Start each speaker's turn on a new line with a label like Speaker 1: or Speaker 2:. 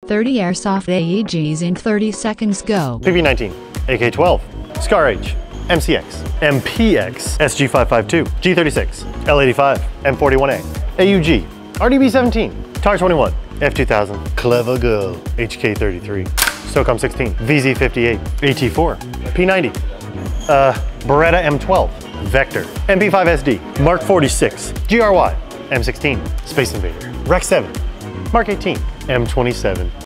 Speaker 1: 30 Airsoft AEGs in 30 seconds, go.
Speaker 2: PP-19, AK-12, Scar H, MCX, MPX, SG-552, G36, L-85, M41A, AUG, RDB-17, TAR-21, F-2000, Clever Girl, HK-33, SOCOM 16, VZ-58, AT-4, P-90, Beretta M12, Vector, MP5SD, Mark 46, GRY, M16, Space Invader, Rec 7, Mark 18, M27,